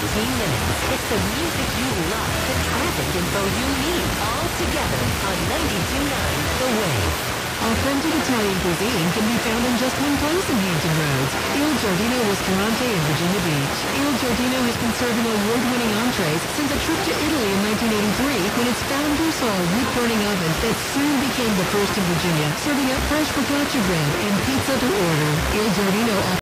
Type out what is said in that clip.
minutes. It's the music you love, the traffic info you need, all together on 92.9 The Wave. Authentic Italian cuisine can be found in just one place in Hampton Roads, Il Giardino Ristorante in Virginia Beach. Il Giardino has been serving award-winning entrees since a trip to Italy in 1983 when its founder saw a wood-burning oven that soon became the first in Virginia, serving up fresh focaccia bread and pizza to order. Il Giardino